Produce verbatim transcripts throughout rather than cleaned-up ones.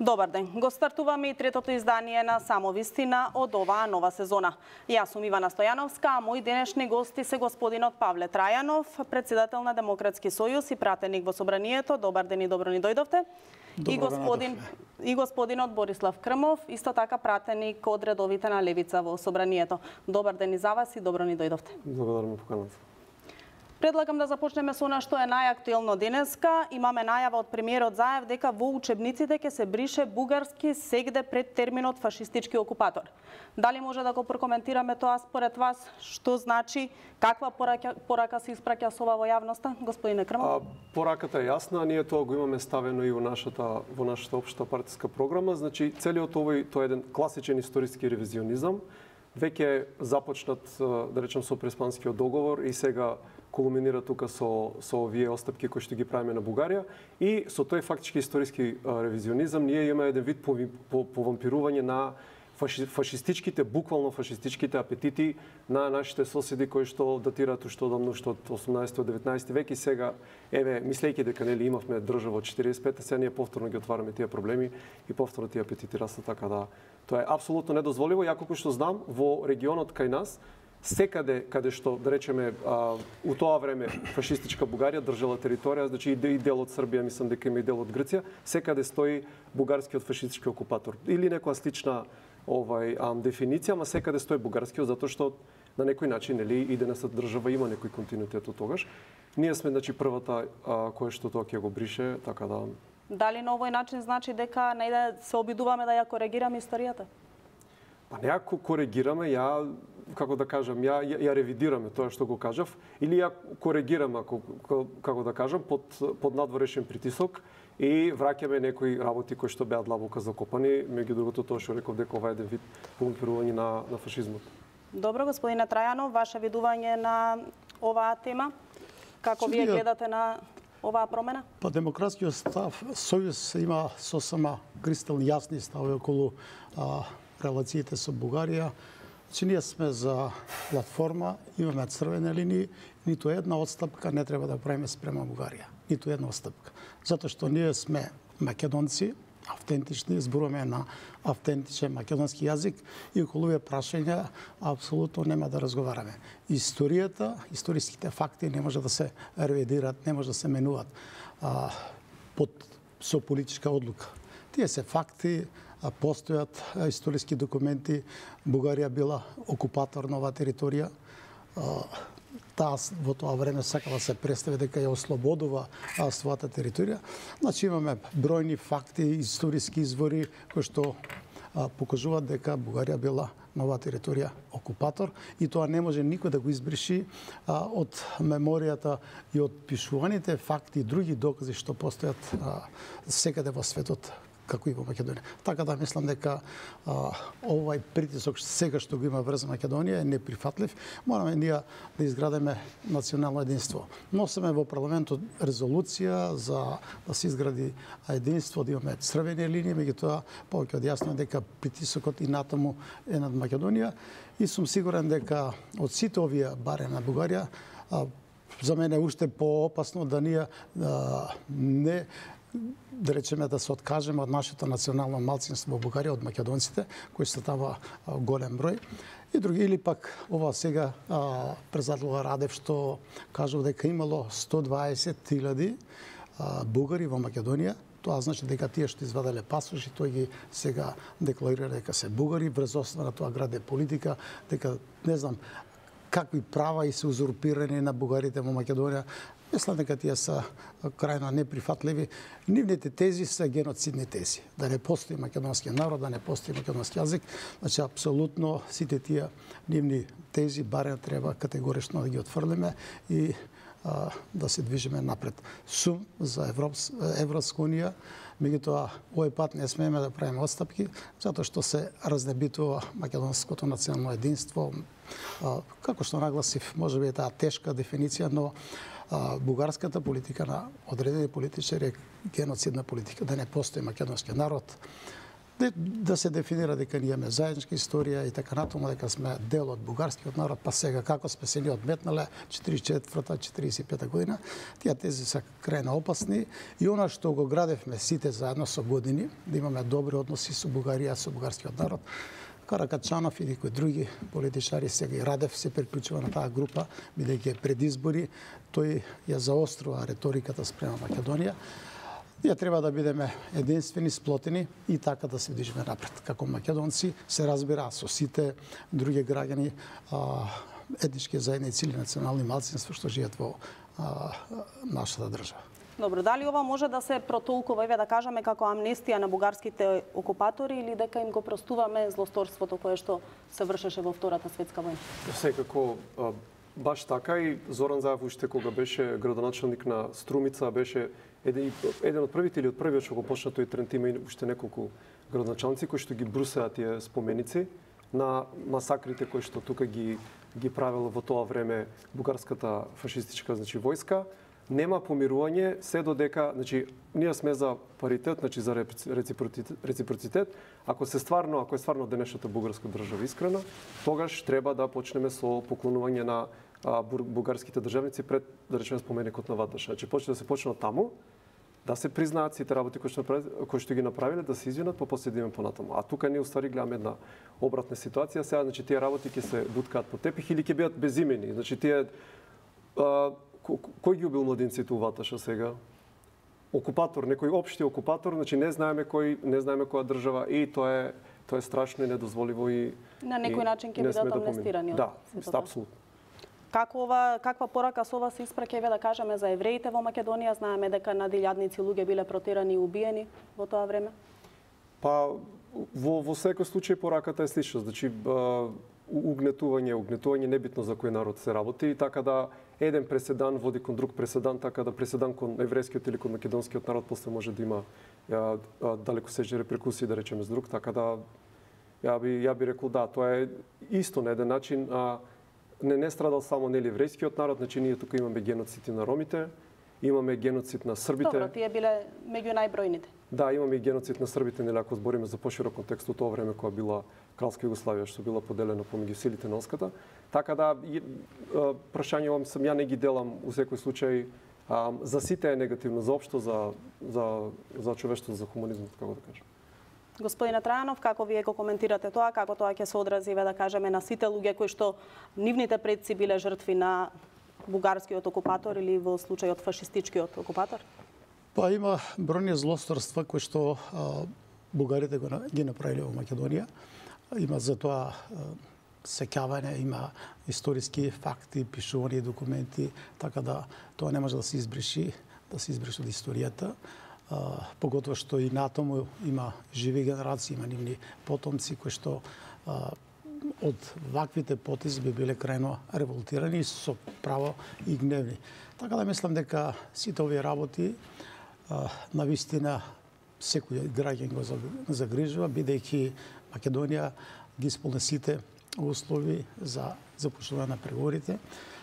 Добар ден. Го стартуваме и третото издание на Само вистина од оваа нова сезона. Јас сум Ивана Стојановска, а мои денешни гости се господинот Павле Трајанов, председател на Демократски сојуз и пратеник во собранието. Добар ден и добро ни дојдовте. Добро и господин и господинот Борислав Крмов, исто така пратеник од редовите на Левица во собранието. Добар ден и за вас и добро ни дојдовте. Благодарам поканата. Предлагам да започнеме со она што е најактуелно денеска. Имаме најава од премиерот Заев дека во учебниците ќе се брише бугарски сегде пред терминот фашистички окупатор. Дали може да го прокоментираме тоа според вас? Што значи? Каква порака, порака се испраќа со ова во јавноста, господине Крмов? Пораката е јасна, ние тоа го имаме ставено и во нашата во нашата општа партиска програма. Значи целиот овој тоа е еден класичен историски ревизионизам. Веќе започнат, да речем, со Преспанскиот договор и сега кулминира тука со со овие остапки кои што ги правиме на Бугарија и со тој фактички историски ревизионизам ние имаме еден вид повампирување на фаши, фашистичките, буквално фашистичките апетити на нашите соседи кои што датираат уште одамно што од осумнаесети до деветнаесети век и сега еве мислејќи дека нели имавме држава од четириесет и пета, сега ние повторно ги отвараме тие проблеми и повторно тие апетити растат, така да тоа е апсолутно недозволиво. Ја колку што знам во регионот кај нас секаде каде што, да речеме, а, у тоа време фашистичка Бугарија држала територија, значи и дел од Србија, мислам дека има и дел од Грција, секаде стои бугарскиот фашистички окупатор. Или некоја слична овај а, дефиниција, ама секаде стои бугарскиот затоа што на некој начин нели иденесата држава има некој континуитет од тогаш. Ние сме значи првата а, која што тоа ќе го брише, така да. Дали на овој начин значи дека најде се обидуваме да ја коригираме историјата? Па не ја коригираме, ја како да кажам, ја, ја, ја ревидираме тоа што го кажав, или ја коригираме, ако, како да кажам, под, под надворешен притисок и враќаме некои работи кои што беа длабоко закопани, меѓу другото тоа што реков дека ова е еден вид помпирување на, на фашизмот. Добро, господине Трајанов, ваше видување на оваа тема? Како вие гледате на оваа промена? Па демократскиот став, Сојуз има сосема кристални јасни стави околу а, релациите со Бугарија. Че ние сме за платформа, имаме црвени линии, ниту една отстапка не треба да правиме спрема Бугарија. Ниту една отстапка. Затоа што ние сме македонци, автентични, зборуваме на автентичен македонски јазик и околу овие прашања апсолутно нема да разговараме. Историјата, историските факти не може да се ревидират, не може да се менуваат а, под со политичка одлука. Тие се факти, постојат историски документи. Бугарија била окупатор на оваа територија. Таа во тоа време сакала се представи дека ја ослободува својата територија. Значи имаме бројни факти, историски извори кои што покажуваат дека Бугарија била на оваа територија окупатор и тоа не може никој да го избриши а, од меморијата и од пишуваните факти и други докази што постојат а, секаде во светот, како и во Македонија. Така да мислам дека а, овај притисок сега што го има врз Македонија е неприфатлив. Мораме ние да изградиме национално единство. Носиме во парламентот резолуција за да се изгради единство, да имаме црвени линии, меѓутоа повеќе од јасно дека притисокот и натаму е над Македонија и сум сигурен дека од сите овие баре на Бугарија а, за мене уште поопасно да ние а, не да речеме да се откажеме од нашето национално малцинство во Бугарија, од македонците, кои се тава голем број. И други, или пак ова сега председателот Радев што кажува дека имало сто дваесет илјади бугари во Македонија. Тоа значи дека тие што изваделе пасоши, тој ги сега декларира дека се бугари, врз основа на тоа граде политика, дека не знам какви права и се узурпирани на бугарите во Македонија. Мислам дека тие се крајно неприфатливи. Нивните тези се геноцидни тези. Да не постои македонски народ, да не постои македонски јазик. Значи, апсолутно сите тие нивни тези барем треба категорично да ги отфрлиме и а, да се движиме напред. Сум за Европс, Европска унија, меѓутоа овој пат не смееме да правиме отстапки, затоа што се разнебитува македонското национално единство. А, како што нагласив, можеби е таа тешка дефиниција, но бугарската политика на одредени политичари е геноцидна политика, да не постои македонски народ. да се дефинира дека ние имаме заедничка историја и така натаму, дека сме дел од бугарскиот народ, па сега како сме се ни одметнале четиридесет и четврта четиридесет и пета година, тие тези се крајно опасни и она што го градевме сите заедно со години, да имаме добри односи со Бугарија, со бугарскиот народ. Каракачанов и некои други политичари, сега и Радев се приклучува на таа група, бидејќи пред избори тој ја заострува реториката спрема Македонија. Ние треба да бидеме единствени, сплотени и така да се движиме напред. Како македонци се разбира со сите други граѓани, етнички заедници или национални малцинства што живеат во а, нашата држава. Добро, дали ова може да се протолкува, еве да кажеме, како амнестија на бугарските окупатори или дека им го простуваме злосторството кое што се вршеше во Втората светска војна? Секако, баш така и Зоран Заев уште кога беше градоначелник на Струмица, беше еден, еден од првите или од првиот што го почна тој тренд, има и уште неколку градоначалници кои што ги брусеа тие споменици на масакрите кои што тука ги ги правела во тоа време бугарската фашистичка, значи, војска. Нема помирување се додека, значи, ние сме за паритет, значи за реципроцитет, реципроцитет. Ако се стварно, ако е стварно денешната бугарска држава искрена, тогаш треба да почнеме со поклонување на а, бугарските државници пред, да речеме, споменикот на Ваташа. Значи, почне да се почне од таму, да се признаат сите работи кои што, кои што ги направиле, да се извинат, па после да идеме понатаму. А тука ние уствари гледаме една обратна ситуација. Сега, значи, тие работи ќе се буткаат по тепих или ќе бидат безимени. Значи, тие а, кој ги убил младинците у Ваташа сега? Окупатор, некој општи окупатор, значи не знаеме кој, не знаеме која држава и тоа е тоа е страшно и недозволиво и на некој начин ќе бидат амнестирани. Да, апсолутно. Каква каква порака со ова се испраќа, еве да кажеме, за евреите во Македонија? Знаеме дека на илјадници луѓе биле протерани и убиени во тоа време. Па во во секој случај пораката е слична, значи угнетување, угнетување небитно за кој народ се работи, и така да еден преседан води кон друг преседан, така да преседан кон еврејскиот или кон македонскиот народ после може да има ја, далекосечни реперкусии, да речеме, с друг, така да ја би ја би рекол да, тоа е исто на еден начин, а не не страдал само нели еврејскиот народ, значи ние тука имаме геноцид на ромите, имаме геноцид на србите. Добро, тие биле меѓу најбројните. Да, имаме и геноцид на србите, нели ако збориме за поширок контекст од тоа време кога била Кралска Југославија, што била поделена помеѓу силите на Оската. Така да прашање овам сам ја не ги делам у секој случај, а, за сите е негативно, за општо за за за човештвото, за хуманизмот, како да кажам. Господине Трајанов, како вие го коментирате тоа, како тоа ќе се одрази, да кажеме, на сите луѓе кои што нивните предци биле жртви на бугарскиот окупатор или во случајот фашистичкиот окупатор? Па има бројни злосторства кои што а, бугарите го ги направиле во Македонија. Има за тоа сеќавање, има историски факти, пишувани документи, така да тоа не може да се избриши, да се избриши од историјата. Uh, поготово што и натаму има живи генерации, има нивни потомци кои што uh, од ваквите потези би биле крајно револтирани и со право и гневни. Така да мислам дека сите овие работи uh, на вистина секој граѓан го загрижува, бидејќи Македонија ги исполни сите услови за започнување на преговорите.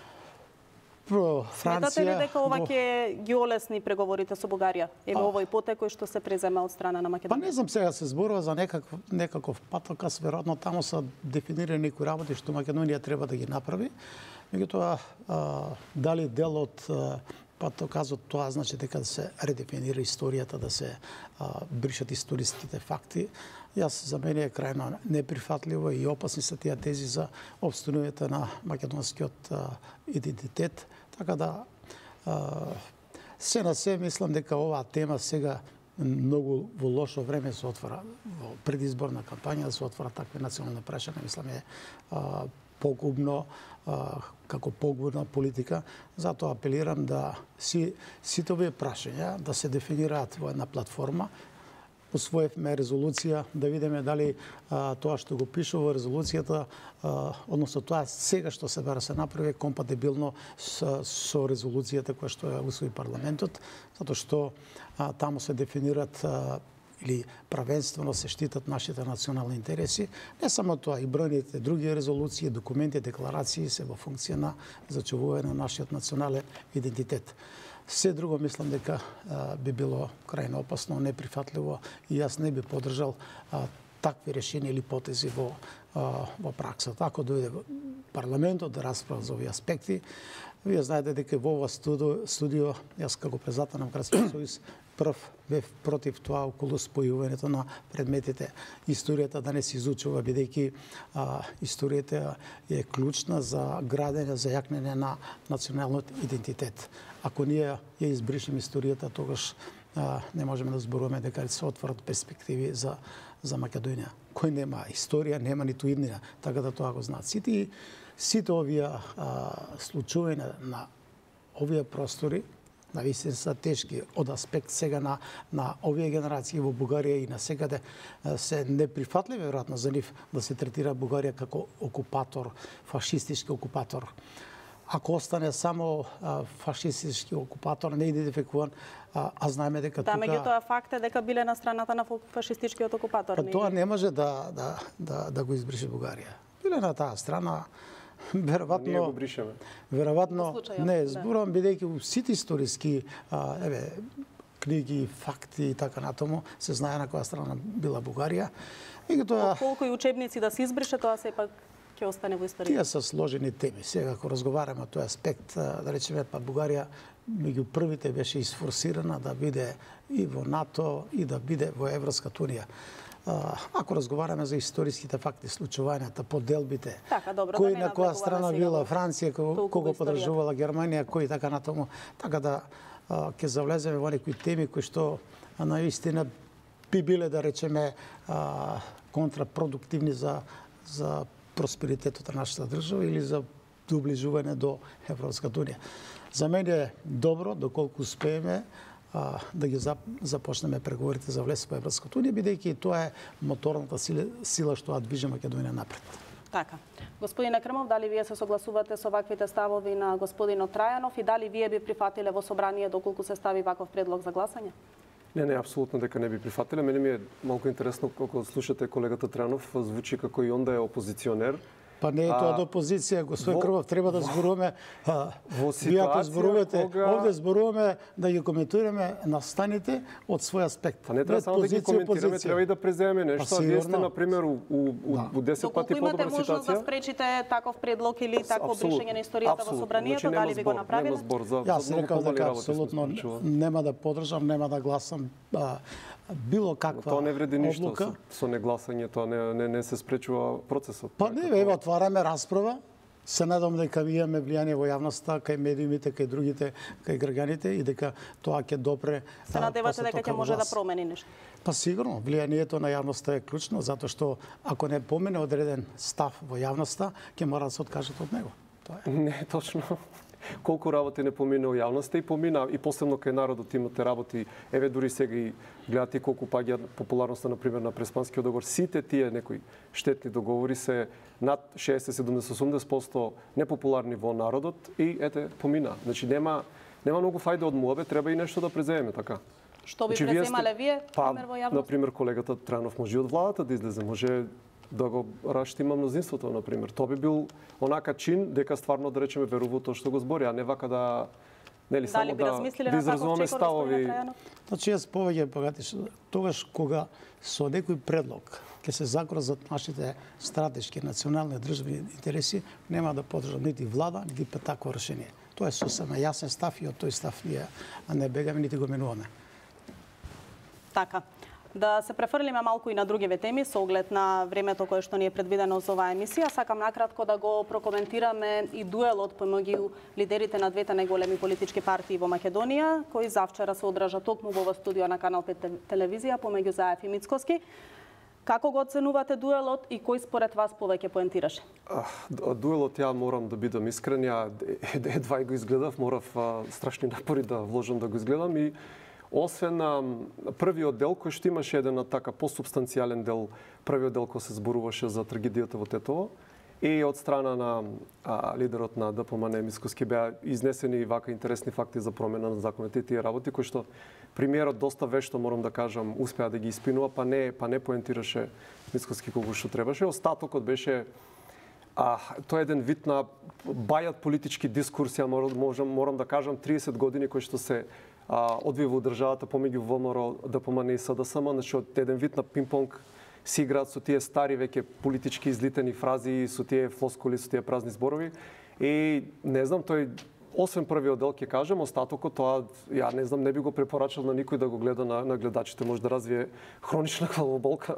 Франција, сметате ли дека ова ќе ги олесни преговорите со Бугарија? Еве овој потек кој што се презема од страна на Македонија? Па не знам, сега се зборува за некаков некаков патокас, веројатно таму се дефинирани некои работи што Македонија треба да ги направи. Меѓутоа, дали дел од патокасот тоа значи дека да се редефинира историјата, да се а, бришат историските факти. Јас за мене е крајно неприфатливо и опасни се тие тези за опстанувањето на македонскиот а, идентитет. Така да а, се на се мислам дека оваа тема сега многу во лошо време се отвора, во предизборна кампања да се отвора такви национални прашања, мислам е а, погубно, а, како погубна политика. Затоа апелирам да си, сите овие прашања да се дефинираат во една платформа. Усвоивме резолуција, да видиме дали а, тоа што го пише во резолуцијата, а, односно тоа сега што се бара се направи компатибилно со, со резолуцијата која што ја усвои парламентот, затоа што а, таму се дефинираат а, или правенствено се штитат нашите национални интереси. Не само тоа, и бројните други резолуции, документи, декларации се во функција на зачувување на нашиот национален идентитет. Се друго мислам дека а, би било крајно опасно, неприфатливо и јас не би поддржал а, такви решенија или потези во, а, во праксата. Ако дојде парламентот да расправа за овие аспекти, вие знаете дека во ова студио, студио јас како председател на Градскиот сојуз прв бев против тоа околу спојувањето на предметите. Историјата да не се изучува, бидејќи а, историјата е клучна за градење, за јакнење на националниот идентитет. Ако ние ја избришеме историјата, тогаш а, не можеме да зборуваме дека се отворат перспективи за за Македонија. Кој нема историја, нема ниту иднина, така да тоа го знаат. Сите сите овие а, случувања на овие простори навистина се тешки од аспект сега на на овие генерации во Бугарија и на секаде се неприфатливи веројатно за нив да се третира Бугарија како окупатор, фашистички окупатор. Ако остане само а, фашистички окупатор неидентификуван, а, а знаеме дека да, тука... Да, меѓутоа факт е дека биле на страната на фашистичкиот окупатор. Па тоа не може да, да, да, да го избрише Бугарија. Биле на таа страна, веројатно... Ние го бришеме. Веројатно, случајот, не, да. зборувам бидејќи у сите историски, а, еве, книги, факти и така натаму, се знае на која страна била Бугарија. И тоа... Колку и учебници да се избрише, тоа сепак ќе остане во историјата. Тие се сложени теми. Сега, ако разговараме о тој аспект, да речеме, па Бугарија меѓу првите беше изфорсирана да биде и во НАТО и да биде во Европската унија. Ако разговараме за историските факти, случувањата, поделбите, така, добро, кој да на која страна била Франција, кого подржувала Германија, кој така натаму, така да ќе завлеземе во некои теми кои што наистина би биле, да речеме, контрапродуктивни за за просперитетот на нашата држава или за доближување до Европската унија. За мене е добро доколку успееме а, да ги започнеме преговорите за влез во Европската унија, бидејќи тоа е моторната сила, сила што ја движи Македонија напред. Така. Господине Крмов, дали вие се согласувате со ваквите ставови на господинот Трајанов и дали вие би прифатиле во собрание доколку се стави ваков предлог за гласање? Не, не, апсолутно дека не би прифатиле. Мене ми е малку интересно кога слушате колегата Трајанов, звучи како и он да е опозиционер. Па не е тоа до опозиција, господин Крмов, треба да зборуваме. Во Вие ако зборувате, кога... овде зборуваме да ги коментираме настаните од свој аспект. Па не треба само да ги коментираме, опозиција. треба и да преземеме нешто. А вие сте, на пример, у, у, да. у десет пати подобра Доколку имате можност да спречите таков предлог или такво бришење на историјата во собранието, значи, дали би го направиле? Нема збор за, Јас за многу рекав помали дека работи. апсолутно нема да поддржам, нема да гласам а, било каква тоа не вреди ништо одлука. со, со негласање, тоа не, не, не се спречува процесот. Па не, еве отвараме расправа. Се надам дека имаме влијание во јавноста, кај медиумите, кај другите, кај граѓаните и дека тоа ќе допре. Се надевате дека ќе може да промени нешто? Па сигурно, влијанието на јавноста е клучно, затоа што ако не помине одреден став во јавноста, ќе мора да се откажат од него. Тоа е. Не, точно. Колку работи не помине во јавноста и помина и посебно кај народот имате работи, еве дури сега и гледате колку паѓа популарноста на пример на Преспанскиот договор. Сите тие некои штетни договори се над шеесет, седумдесет, осумдесет проценти непопуларни во народот и ете помина. Значи нема нема многу фајда од муабе, треба и нешто да преземеме така. Што би значи, преземале вие, па, пример во јавност? На пример колегата Трајанов може и од владата да излезе, може да го раштима мнозинството, на пример. Тоа би бил онака чин дека стварно да речеме верува тоа што го збори, а не вака да нели Дали само би да, размислиле да на таков изразуваме чекор, ставови. господине Трајанов? Значи јас повеќе богатиш, тогаш кога со некој предлог ќе се загрозат нашите стратешки национални државни интереси, нема да поддржам нити влада, нити па такво решение. Тоа е сосема јасен став и од тој став ние не бегаме нити го менуваме. Така. Да се префрлиме малку и на другиве теми со оглед на времето кое што ни е предвидено за оваа емисија. Сакам накратко да го прокоментираме и дуелот помеѓу лидерите на двете најголеми политички партии во Македонија, кој завчера се одржа токму во студио на Канал пет телевизија помеѓу Заев и Мицкоски. Како го оценувате дуелот и кој според вас повеќе поентираше? Дуелот ја морам да бидам искрен, ја едва го изгледав, морав страшни напори да вложам да го изгледам и освен на првиот дел кој што имаше еден така посубстанцијален дел, првиот дел кој се зборуваше за трагедијата во Тетово и од страна на а, лидерот на ДПМН Мицкоски беа изнесени вака интересни факти за промена на законите и тие работи кои што премиерот доста вешто, морам да кажам, успеа да ги испинува, па не па не поентираше Мицкоски колку што требаше. Остатокот беше А, тоа е еден вид на бајат политички дискурс, ја морам, морам да кажам, триесет години кои што се а, одвива во државата помеѓу ВМРО, ДПМН и СДСМ, значи од еден вид на пинг-понг си играат со тие стари веќе политички излитени фрази, со тие флоскули, со тие празни зборови. И не знам, тој освен првиот дел ќе кажам, остатокот тоа ја не знам, не би го препорачал на никој да го гледа на, на гледачите, може да развие хронична главоболка.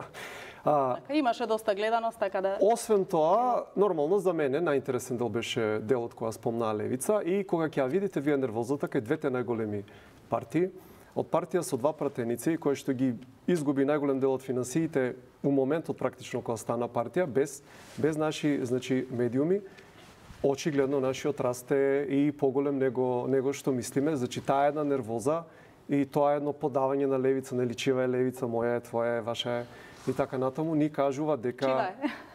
А, така, имаше доста гледаност, така да... Освен тоа, нормално за мене најинтересен дел беше делот која спомнаа Левица и кога ќе ја видите вие нервозата кај двете најголеми партии, од партија со два пратеници кој што ги изгуби најголем дел од финансиите у моментот практично кога стана партија без без наши, значи, медиуми, очигледно нашиот расте и поголем него него што мислиме, значи таа една нервоза и тоа едно подавање на Левица, нели чива е Левица, моја е, твоја е, ваша е и така натаму, ни кажува дека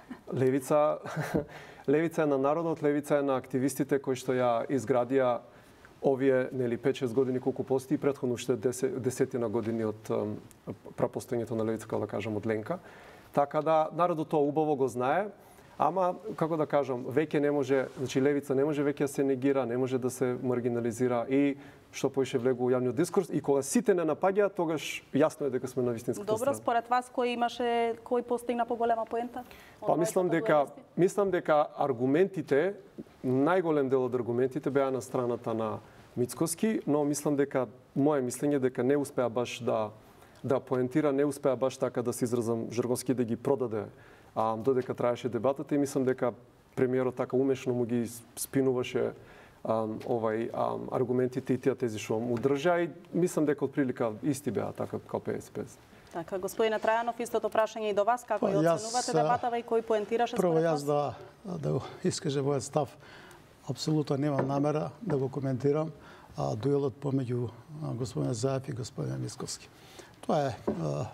Левица Левица е на народот, Левица е на активистите кои што ја изградија овие нели пет-шест години колку постои, претходно уште десетина години од прапостоењето на Левица, како да кажам, од Ленка. Така да народот тоа убаво го знае. Ама, како да кажам, веќе не може, значи Левица не може веќе да се негира, не може да се маргинализира и што поише влегува во јавниот дискурс и кога сите не напаѓаат, тогаш јасно е дека сме на вистинската страна. Добро, според вас кој имаше, кој постигна поголема поента? Па мислам дека мислам дека аргументите, најголем дел од аргументите беа на страната на Мицкоски, но мислам дека мое мислење дека не успеа баш да да поентира, не успеа баш така да се изразам жаргонски да ги продаде а, додека траеше дебатата и мислам дека премиерот така умешно му ги спинуваше а, овај а, аргументите и тие тези што му држа и мислам дека од прилика исти беа така како петдесет петдесет. Така, господине Трајанов, истото прашање и до вас, како ја оценувате дебатава и кој поентираше според вас? Прво јас да да искажам мојот став. Апсолутно немам намера да го коментирам а, дуелот помеѓу господин Заев и господин Мицкоски. Тоа е а,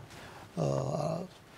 а,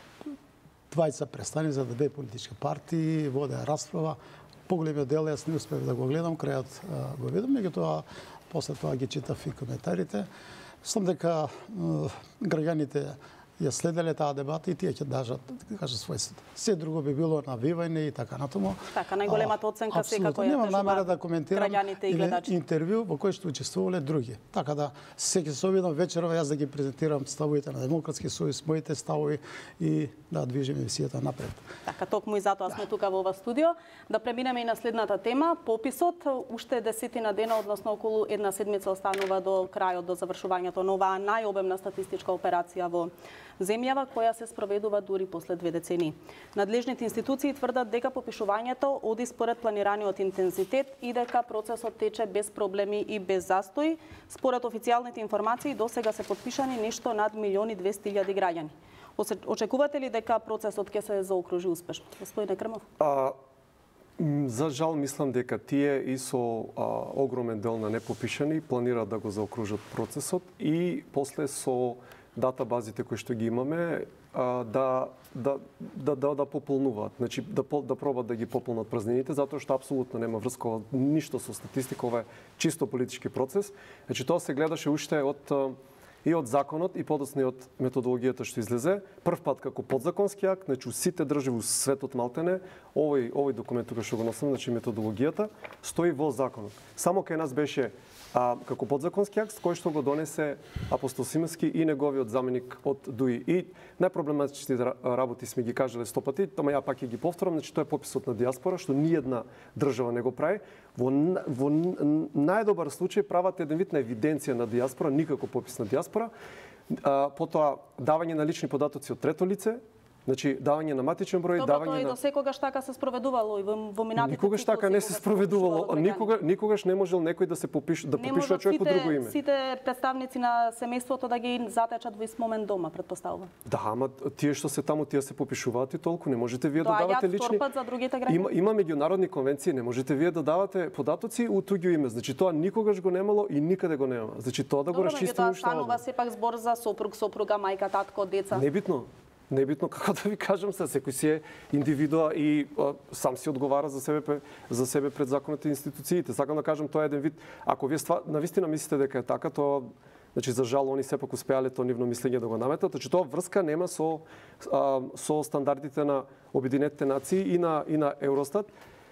двајца представени за две политички партии, воде расправа. Поголемиот дел јас не успев да го гледам, крајот а, го видам, меѓутоа после тоа ги читав и коментарите. Мислам дека граѓаните ја следеле таа дебата и тие ќе дажат, да кажа, својството. Се друго би било навивање и така натаму. Така, најголемата оценка секако ја немам намера да коментирам граѓаните и гледачите. Интервју во кој што учествувале други. Така да се ќе се обидам вечерова јас да ги презентирам ставовите на Демократски сојуз, моите ставови и да движиме мисијата напред. Така, токму и затоа сме тука во ова студио. Да преминеме и на следната тема, пописот. Уште десетина дена, односно околу една седмица останува до крајот, до завршувањето на оваа најобемна статистичка операција во земјава, која се спроведува дури после две децении. Надлежните институции тврдат дека попишувањето оди според планираниот интензитет и дека процесот тече без проблеми и без застои. Според официјалните информации, досега се подпишани нешто над милион и двесте илјади граѓани. Очекувате ли дека процесот ќе се заокружи успешно? Господине Крмов? А, за жал, мислам дека тие и со а, огромен дел на непопишани планираат да го заокружат процесот и после со дата базите кои што ги имаме а, да да да да, да пополнуваат, значи да да пробат да ги пополнат празнините, затоа што апсолутно нема врска ништо со статистика, ова е чисто политички процес. Значи тоа се гледаше уште од и од законот и подоцна и од методологијата што излезе. Прв пат како подзаконски акт, значи сите држави во светот малтене, овој овој документ тука што го носам, значи методологијата стои во законот. Само кај нас беше а, како подзаконски акт кој што го донесе Апостол Симески и неговиот заменик од ДУИ. И најпроблематичните работи сме ги кажале сто пати, тома ја пак ќе ги повторам, значи тоа е пописот на диаспора што ниедна држава не го прави. Во, во најдобар случај прават еден вид на евиденција на диаспора, никако попис на диаспора. А, потоа давање на лични податоци од трето лице, значи давање на матичен број, Добро, давање тоа и на до секогаш така се спроведувало и во, во минатите. Никогаш така не се спроведувало, никога никогаш не можел некој да се попише да попишува човек од друго име. Сите представници на семејството да ги затечат во спомен дома, претпоставувам. Да, ама тие што се таму, тие се попишуваат и толку, не можете вие да давате лични. За другите граѓани. Има има меѓународни конвенции, не можете вие да давате податоци у туѓо име. Значи тоа никогаш го немало и никаде го нема. Значи тоа да го расчистиме уште. Тоа станува сепак збор за сопруг, сопруга, мајка, татко, деца. Небитно. Небитно како да ви кажам се, секој си е индивидуа и а, сам си одговара за себе за себе пред законите и институциите. Сакам да кажам, тоа е еден вид, ако вие ства, навистина мислите дека е така, тоа значи за жал они сепак успеале тоа нивно мислење да го наметат, значи тоа врска нема со а, со стандардите на Обединетите нации и на и на Евростат.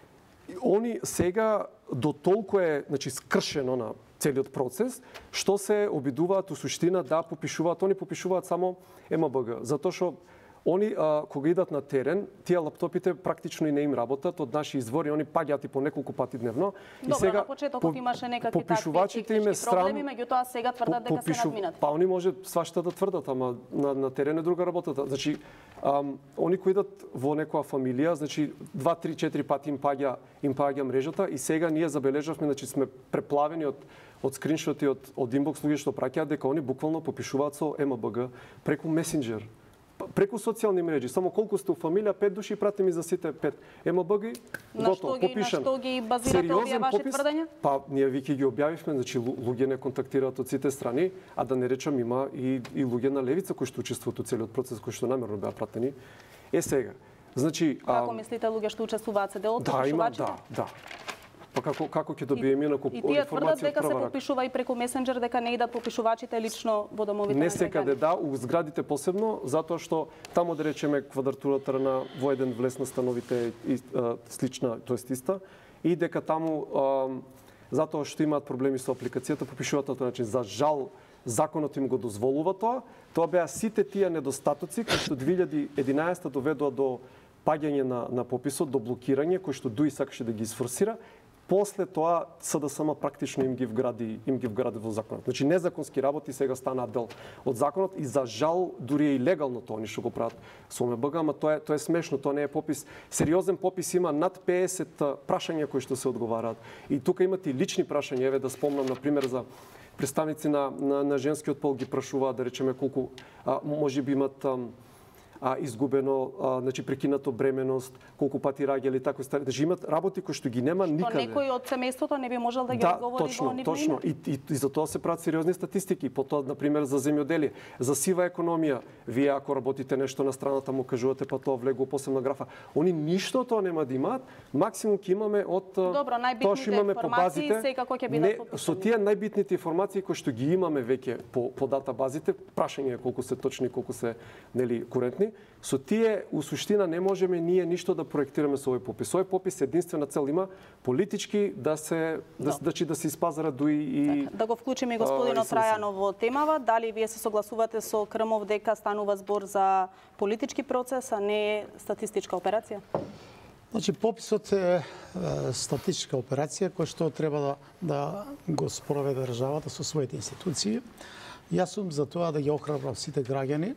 Они сега до толку е, значи, скршено на целиот процес, што се обидуваат у суштина да попишуваат, они попишуваат само Ем Б Г, затоа што они а, кога идат на терен, тие лаптопите практично и не им работат од наши извори, они паѓаат и по неколку пати дневно. Добро, и сега на почетокот имаше некакви такви технички проблеми, меѓутоа сега тврдат дека попишу... се надминати. Па они може свашта да тврдат, ама на, на терен е друга работата. Значи, ам, они кои идат во некоја фамилија, значи два, три, четири пати им паѓа им паѓа мрежата и сега ние забележавме, значи сме преплавени од од скриншоти од од инбокс луѓе што праќаат дека они буквално попишуваат со Ем Б Г преку месенџер, преку социјални мрежи. Само колку сте у фамилија, пет души, прати ми за сите пет Ем Б Г, готово, попишан. На што ги базирате овие ваши тврдења? Па ние вики ги објавивме, значи луѓе не контактираат од сите страни, а да не речам има и и луѓе на левица кои што учествуваат во целиот процес, кои што намерно беа пратени. Е сега, значи како мислите луѓе што учествуваат се дел од да, има, попишувачите? да, да. Па како како ќе добиеме инаку информација? И тие тврдат дека се рака? попишува и преку месенџер, дека не идат попишувачите лично во домовите не на секаде граѓаните. да, у зградите посебно, затоа што таму да речеме квадратурата на во еден влез на становите е слична, тоест иста, и дека таму а, затоа што имаат проблеми со апликацијата попишуваат на тој начин. За жал законот им го дозволува тоа. Тоа беа сите тие недостатоци кои што две илјади и единаесета доведоа до паѓање на на пописот, до блокирање кој што ДУИ сакаше да ги сфорсира. После тоа С Д С М практично им ги вгради, им ги вгради во законот. Значи незаконски работи сега станаат дел од законот и за жал дури е и легално тоа они што го прават со Ем Б Г, ама тоа е тоа е смешно, тоа не е попис. Сериозен попис има над пеесет прашања кои што се одговараат. И тука имате и лични прашања, еве да спомнам на пример за представници на на, на женскиот пол ги прашуваат да речеме колку а, можеби имат а, а, изгубено, а, значи прекинато бременост, колку пати раѓали тако стари. Значи имат работи кои што ги нема никаде. Што некој од семејството не би можел да ги да, одговори точно, во нивно точно. име? И, и, и за тоа се прават сериозни статистики. Потоа, на пример, за земјоделие, за сива економија. Вие ако работите нешто на страната му кажувате, па тоа влегува посебна графа. Они ништо тоа нема да имаат. Максимум ќе имаме од Добро, тоа што имаме по информации базите. секако ќе бидат не, попишани. со тие најбитните информации кои што ги имаме веќе по по датабазите, прашање е колку се точни, колку се нели курентни. Со тие у суштина не можеме ние ништо да проектираме со овој попис. Овој попис единствена цел има политички да се да, да, да, да се испазара ДУИ и така, да го вклучиме и господинот Трајанов во темава. Дали вие се согласувате со Крмов дека станува збор за политички процес, а не статистичка операција? Значи, пописот е, е статистичка операција која што треба да, да го спроведе државата со своите институции. Јас сум за тоа да ги охрабрам сите граѓани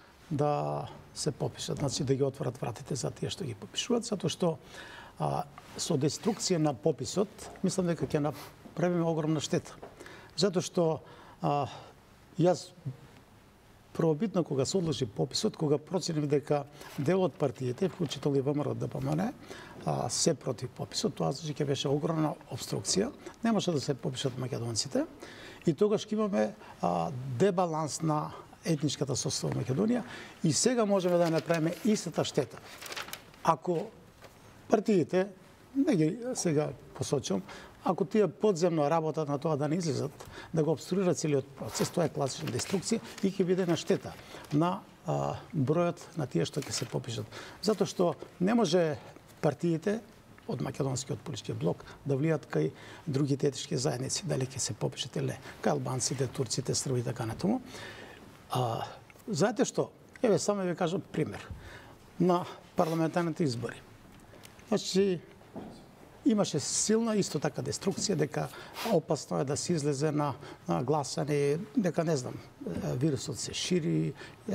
да се попишат, значи да ги отворат вратите за тие што ги попишуваат, затоа што а, со деструкција на пописот, мислам дека ќе направиме огромна штета. Затоа што а, јас првобитно кога се одложи пописот, кога проценив дека дел од партиите, вклучително и ВМРО Д П М Н, а, се против пописот, тоа значи ќе беше огромна обструкција, не може да се попишат македонците и тогаш ќе имаме а, дебаланс на етничката состава во Македонија и сега можеме да направиме истата штета. Ако партиите, не ги сега посочувам, ако тие подземно работат на тоа да не излезат, да го обструират целиот процес, тоа е класична деструкција и ќе биде на штета на а, бројот на тие што ќе се попишат. Затоа што не може партиите од македонскиот политички блок да влијат кај другите етнички заедници, дали ќе се попишат или не, кај албанците, турците, срби и така натаму. А, знаете што? Еве само ви кажам пример. На парламентарните избори. Значи, имаше силна исто така деструкција, дека опасно е да се излезе на, на гласање, дека не знам, вирусот се шири,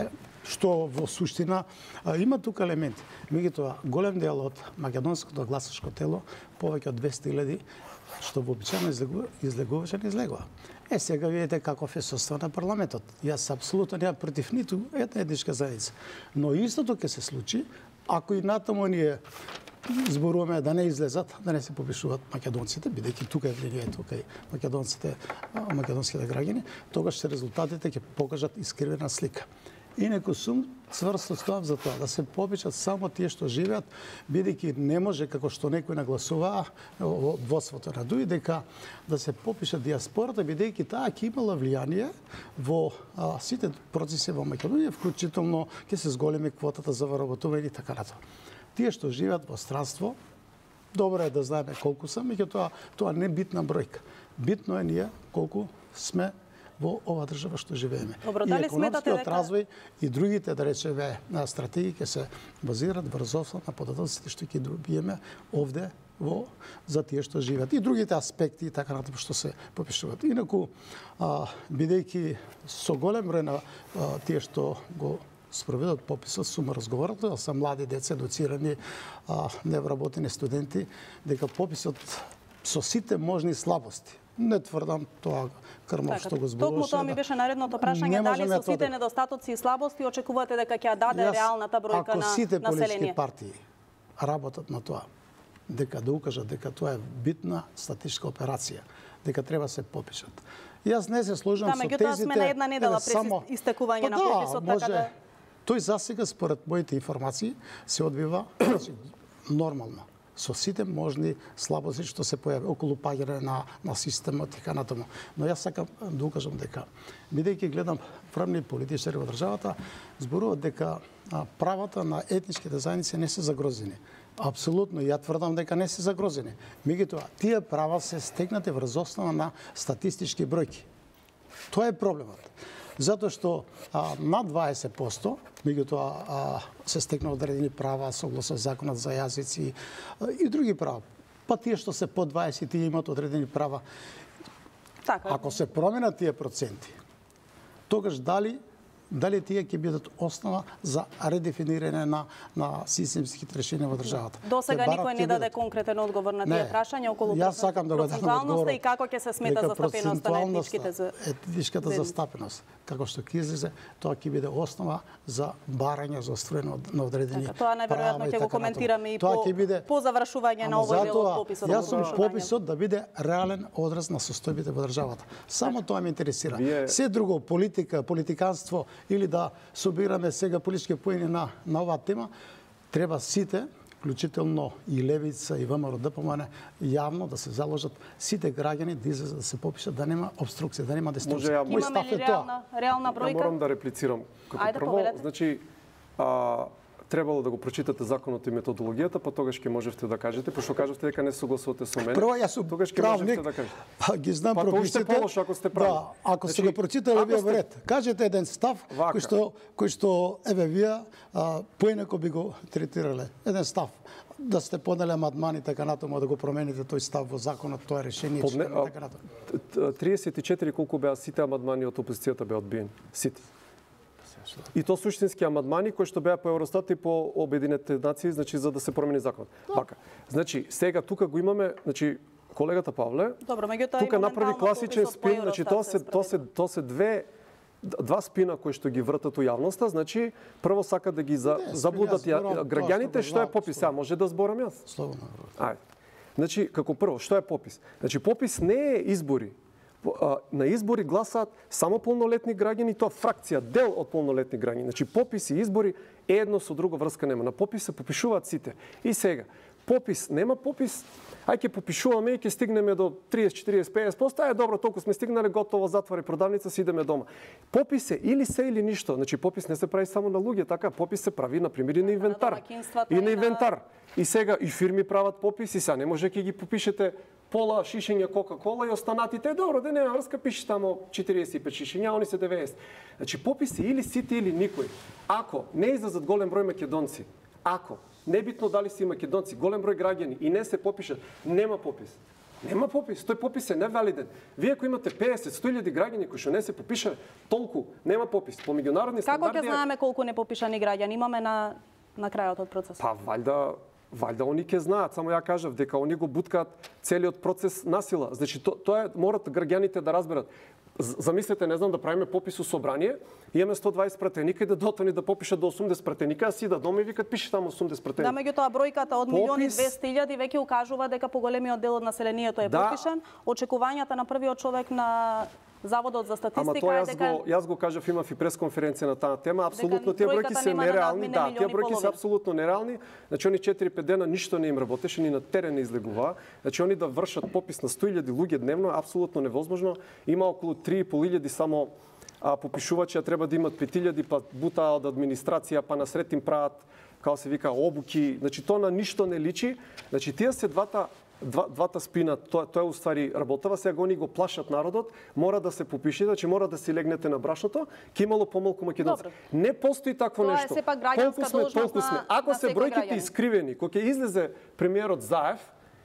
што во суштина а, има тука елементи. Меѓутоа, голем дел од македонското гласачко тело, повеќе од двесте илјади, што вообичаено излегуваше, не излегува. Е, сега видите каков е состав на парламентот. Јас апсолутно немам против ниту една етничка заедница. Но истото ќе се случи, ако и натаму ние зборуваме да не излезат, да не се попишуваат македонците, бидејќи тука е влијанието кај македонците, македонските граѓани, тогаш резултатите ќе покажат искривена слика. Инаку сум цврсто стоам за тоа да се попишат само тие што живеат, бидејќи не може како што некои нагласуваа во водството на ДУИ дека да се попиша диаспората, бидејќи таа ќе имала влијание во а, сите процеси во Македонија, вклучително ќе се зголеми квотата за вработување и така натаму. Тие што живеат во странство, добро е да знаеме колку се, меѓутоа тоа не битна бројка. Битно е ние колку сме во ова држава што живееме. Добро, и дали економскиот дека... развој и другите, да речеме, стратегии ќе се базираат врз основа на податоците што ќе добиеме овде во за тие што живеат и другите аспекти и така натаму што се попишуваат. Инаку а, бидејќи со голем број на а, тие што го спроведат пописот, сум разговарал, тоа се млади деца, едуцирани, а, невработени студенти, дека пописот со сите можни слабости. Не тврдам тоа крмов така, што го зборуваше. Токму тоа ми беше наредното прашање, дали со сите недостатоци и слабости очекувате дека ќе даде Јас, реалната бројка на ако сите политички население? партии работат на тоа, дека да укажат дека тоа е битна статистичка операција, дека треба се попишат. Јас не се служам да, со тезите... Да, меѓутоа сме на една недела пред само... истекување па, на да, пописот, може... така да... Тој засега, според моите информации, се одвива значи, нормално, со сите можни слабости што се појави околу паѓање на, на системот и така натаму. Но јас сакам да укажам дека, бидејќи гледам врвни политичари во државата, зборуваат дека а, правата на етничките заедници не се загрозени. Апсолутно, ја тврдам дека не се загрозени. Меѓутоа, тие права се стегнати врз основа на статистички бројки. Тоа е проблемот. Затоа што а, над дваесет проценти, меѓутоа а, се стекнаа одредени права согласно законот за јазици а, и други права. Па тие што се под дваесет тие имаат одредени права. Така. Ако се променат тие проценти, тогаш дали дали тие ќе бидат основа за редефинирање на на системските решенија во државата. До сега Те никој барат не ќе даде бидат. конкретен одговор на тие Не, прашања околу јас сакам да го дадам процентуалноста одговор и како ќе се смета дека застапеноста на етничките за етничката застапеност, како што ќе излезе, тоа ќе биде основа за барање за остварење на одредени така, тоа најверојатно ќе го коментираме и по, биде... по завршување на овој дел од пописот. Јас сум пописот да биде реален одраз на состојбите во државата. Само тоа ме интересира. Вие... Се друго, политика, политиканство или да собираме сега политички поени на, на оваа тема, треба сите, вклучително и Левица и ВМРО ДПМН, јавно да се заложат сите граѓани да излезат да се попишат, да нема обструкција, да нема деструкција. Може, ја... Имаме ли реална, реална бројка? Ја морам да реплицирам. Како Ајде, прво, повелете. значи, а, требало да го прочитате законот и методологијата, па тогаш ќе можевте да кажете, пошто кажавте дека не согласувате со мене. Прво јас сум тогаш ќе правник, можевте да кажете. а ги знам Па тоа прописите. уште полошо ако сте правник. Да, ако сте Значи, го прочитали ако вие сте- вред. Кажете еден став Вака. кој што кој што еве вие а, поинако би го третирале. Еден став да сте поднеле амандмани така натаму да го промените тој став во законот, тоа решение Подне... член, така натаму. а, триесет и четири колку беа сите амандмани од опозицијата беа одбиени. Сите. И то суштински амандмани кои што беа по Евростат и по Обединетите нации, значи за да се промени законот. Вака. Значи сега тука го имаме, значи колегата Павле Добро, меѓутоа тука и направи моментално класичен пописот по спин, значи тоа се Евростат тоа се тоа се две два спина кои што ги вртат у јавноста, значи прво сака да ги за, Не, заблудат спин, јас зборам тоа граѓаните што што е го попис, а може да зборам јас. Слободно. Ајде. Значи, како прво, што е попис? Значи, попис не е избори. По- а, На избори гласаат само полнолетни граѓани, тоа фракција, дел од полнолетни граѓани. Значи, попис и избори едно со друго врска нема. На попис се попишуваат сите. И сега, попис, нема попис, ај ќе попишуваме и ќе стигнеме до триесет, четириесет, петдесет проценти, е добро, толку сме стигнале, готово, затвори продавница, си идеме дома. Попис е или се или ништо. Значи, попис не се прави само на луѓе, така, попис се прави, например, и на инвентар. домаќинствата И и на на- инвентар. И сега и фирми прават пописи, сега не може ќе ги попишете пола шишења Кока-кола и останатите, е добро, да нема врска, пиши тамо четириесет и пет шишења, они се деветдесет. Значи пописи или сите или никој. Ако не излезат голем број македонци, ако небитно дали си македонци, голем број граѓани и не се попишат, нема попис. Нема попис, тој попис е невалиден. Вие ако имате петдесет, сто илјади граѓани кои што не се попишале, толку нема попис. По меѓународни Како стандарди ќе е- знаеме колку непопишани граѓани имаме на на крајот од процесот? Па валјда валјда они ќе знаат, само ја кажав дека они го буткаат целиот процес насила. Значи то, тоа е морат граѓаните да разберат. З- Замислете, не знам, да правиме попис у собрание, имаме сто дваесет пратеника и да дотони да попишат до осумдесет пратеника, а си да дома и викат пише таму осумдесет Да, пратеника. меѓутоа бројката од милиони и Попис- двесте илјади веќе укажува дека поголемиот дел од населението е Да. попишан. Очекувањата на првиот човек на Заводот за статистика Ама тоа е јас дека го јас го кажав, имав и пресконференција на таа тема, апсолутно тие бројки бројката се нема да нереални, надмине да, милион тие и бројки се половина. апсолутно нереални. Значи они четири-пет дена ништо не им работеше, ни на терен не излегуваа. Значи они да вршат попис на сто илјади луѓе дневно е апсолутно невозможно. Има околу три и пол илјади само а, попишувачи, а треба да имат пет илјади, па бутаа од администрација, па насред им прават, како се вика, обуки. Значи тоа на ништо не личи. Значи тие се двата Два, двата спина, тоа, тоа е уствари работава, сега они го плашат народот, мора да се попише, значи мора да си легнете на брашното, ке имало помалку македонци. Не постои такво Тоа е нешто. сепак граѓанска сме, должност толку сме. на- Ако на се секој бројките граѓанин. искривени, кога ќе излезе премиерот Заев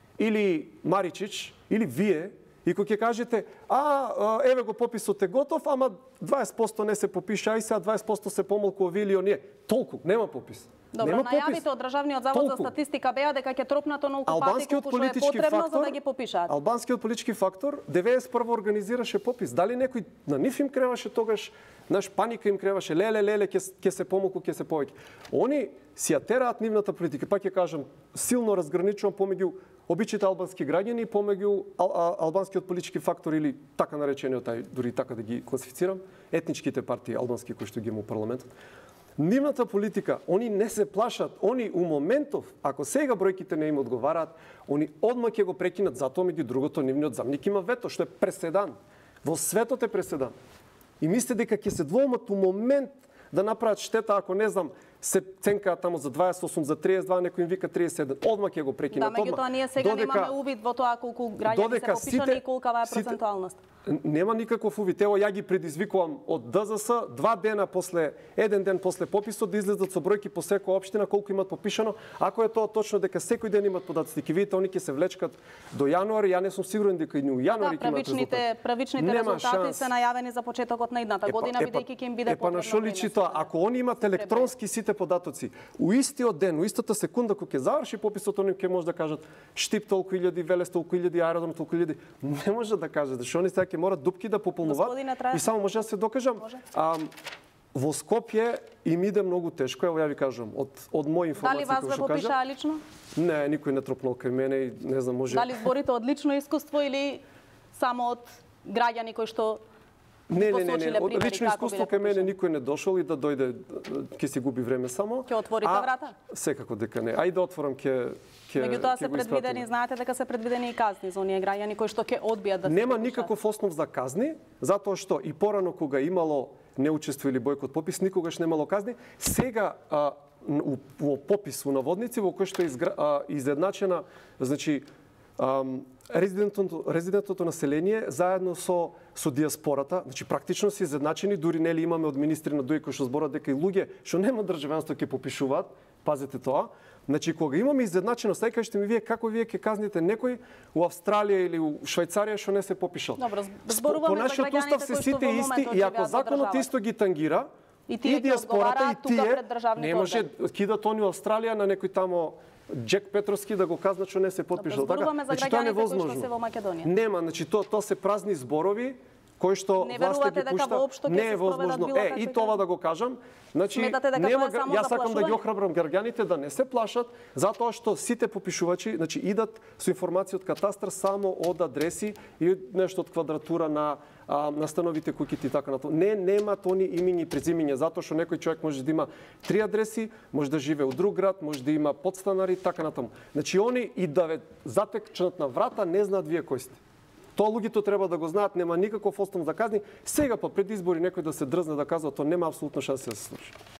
или Маричич или вие и кога ќе кажете, а, а еве го пописот е готов, ама дваесет проценти не се попиша, ај сега дваесет проценти се помалку овие или оние. Толку, нема попис. Добро, нема најавите од Државниот завод за Толку. статистика беа дека ќе тропнат оноку пати Албанскиот колку што е политички потребно фактор, за да ги попишаат. Албанскиот политички фактор деветдесет и прва организираше попис. Дали некој на нив им креваше тогаш, наш паника им креваше, леле леле ќе ќе се помалку, ќе се повеќе. Они си ја тераат нивната политика, пак ќе кажам, силно разграничувам помеѓу обичаите албански граѓани и помеѓу ал, а, албанскиот политички фактор или така наречениот, тај дури така да ги класифицирам, етничките партии албански кои што ги има парламентот. Нивната политика, они не се плашат, они у моментов, ако сега бројките не им одговараат, они одма ќе го прекинат, затоа меѓу другото нивниот замник има вето, што е преседан. Во светот е преседан. И мислите дека ќе се двоумат у момент да направат штета, ако не знам, се ценкаат тамо за дваесет и осум, за триесет и два, некој им вика триесет и еден, одма ќе го Да, прекинат, одма. меѓутоа ние сега Додека- немаме увид во тоа колку граѓани се додека попишани сите- и колкава е сите- процентуалност. Нема никаков увид. Ево ја ги предизвикувам од Д З С два дена после, еден ден после пописот да излезат со бројки по секоја општина колку имат попишано. Ако е тоа точно дека секој ден имат податоци, ќе видите они ќе се влечкат до јануари, ја не сум сигурен дека и у јануари Да, ќе имат правичните резултат. правичните Нема резултати шанс. се најавени за почетокот на идната година, бидејќи ќе им биде Епа на шо личи тоа? Ако они имат електронски сите податоци, у истиот ден, у истата секунда кога ќе заврши пописот, они ќе може да кажат Штип толку илјади, Велес толку илјади, аеродром толку илјади. Не може да кажат, зашто они сега ќе морат дупки да пополнуваат. Господине, Трајан. И само може да се докажам. Може. А, во Скопје им иде многу тешко, ево ја ви кажам, од од моја информација Дали вас која ве што кажа. попишаа лично? Не, никој не тропнал кај мене и не знам, може. Дали зборите од лично искуство или само од граѓани кои што Не, не, не, посочиле не. Од примери лично како искуство биле кај мене попишани? никој не дошол и да дојде, ќе си губи време само. Ќе отворите А, врата? Секако дека не. Ајде да отворам, ќе ќе Меѓутоа ќе се го предвидени, испратиме. знаете дека се предвидени и казни за оние граѓани кои што ќе одбијат да се Нема попишат. никаков основ за казни, затоа што и порано кога имало неучество или бојкот попис, никогаш немало казни. Сега а, у, во попис у наводници во кој што е изгра, а, изедначена, значи ам, резидентното, резидентното население заедно со со диаспората, значи практично се изедначени, дури нели имаме од министри на ДОИ кои што зборат дека и луѓе што нема државенство ќе попишуваат, пазете тоа. Значи кога имаме изедначено, сега кажете ми вие како вие ќе казните некој у Австралија или у Швајцарија што не се попишал. Добро, зборуваме По за нашиот граѓаните устав се кои што сите во исти моментот и ако живеат во законот државата. исто ги тангира, И тие ќе диаспората одговараат и тука тие пред државниот не може орден. кидат они у Австралија на некој тамо Джек Петровски да го казна што не се потпишал. Добро, зборуваме за Значи тоа граѓаните кои што невозможно. се во Македонија. Нема, значи тоа тоа се празни зборови кои што Не власта верувате ги дека пушта. воопшто ќе Не се е спроведат возможно. било Е, какви и тоа казни? да го кажам. Значи, Сметате дека нема, тоа е само јас сакам да ги заплашување? охрабрам граѓаните да не се плашат, затоа што сите попишувачи, значи идат со информација од катастар само од адреси и нешто од квадратура на а, настановите куќите и така натаму. Не немаат они имиња и презимиња, затоа што некој човек може да има три адреси, може да живее у друг град, може да има подстанари и така натаму. Значи они и да ве затекчат на врата не знаат вие кој сте. Тоа луѓето треба да го знаат, нема никаков основ за казни. Сега па пред избори некој да се дрзне да казва, тоа нема апсолутно шанса да се случи.